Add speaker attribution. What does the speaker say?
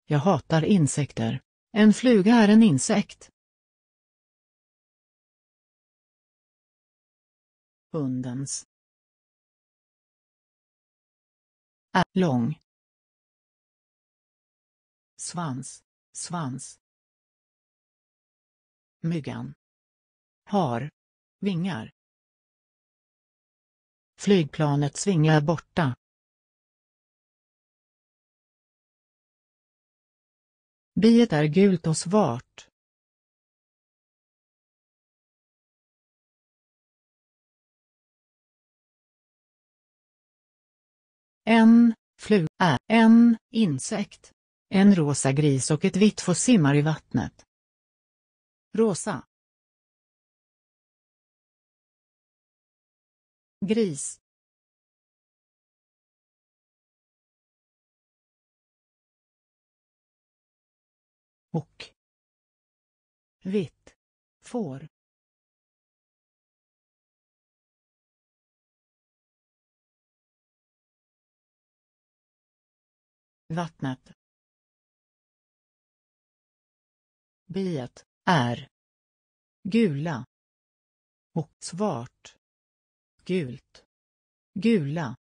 Speaker 1: Jag hatar insekter. En fluga är en insekt. Hundens. Är lång. Svans, svans. Myggan. Har vingar. Flygplanets vingar är borta. Biet är gult och svart. En fluga är en insekt. En rosa gris och ett vitt får simmar i vattnet. Rosa. Gris. Och vitt får. Vattnet. Biet är gula och svart. Gult. Gula.